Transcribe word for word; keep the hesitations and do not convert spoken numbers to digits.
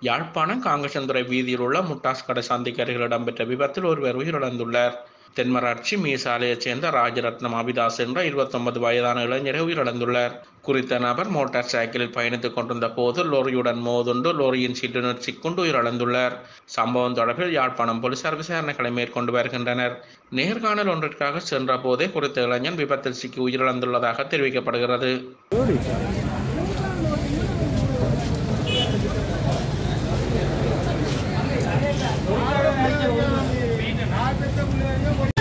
யாழ்ப்பாணம் காங்கேசன்துறை வீதியில் உள்ள முட்டாஸ் கடை சந்திக்கு அருகில் இடம்பெற்ற விபத்தில் ஒருவர் உயிரிழந்துள்ளார். தென்மராட்சி மீசாலையைச் சேர்ந்த ராஜரத்னம் அபிதாஸ் என்ற இருபத்தொன்பது வயதான இளைஞரை உயிரிழந்துள்ளார். குறித்த நபர் மோட்டார் சைக்கிளில் பயணித்துக் கொண்டிருந்த போது லோரியுடன் மோதுண்டு லோரியின் சீட்டினர் சிக்குண்டு உயிரிழந்துள்ளார். சம்பவம் தொடர்பில் யாழ்ப்பாணம் போலீசார் விசாரணைகளை மேற்கொண்டு வருகின்றனர். நேர்காணல் ஒன்றிற்காக சென்ற போதே குறித்த இளைஞன் விபத்தில் சிக்கி உயிரிழந்துள்ளதாக தெரிவிக்கப்படுகிறது. Gracias.